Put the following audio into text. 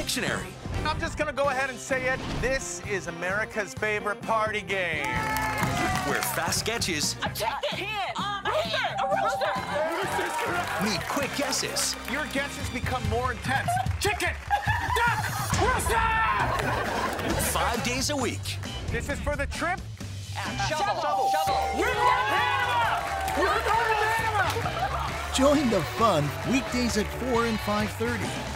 Pictionary. I'm just gonna go ahead and say it. This is America's favorite party game. Where fast sketches A chicken! A rooster! meet quick guesses. Your guesses become more intense. Chicken! Duck! Rooster! 5 days a week. This is for the trip. Shovel! We're going to Panama! We're going to Panama! Join the fun weekdays at 4 and 5:30.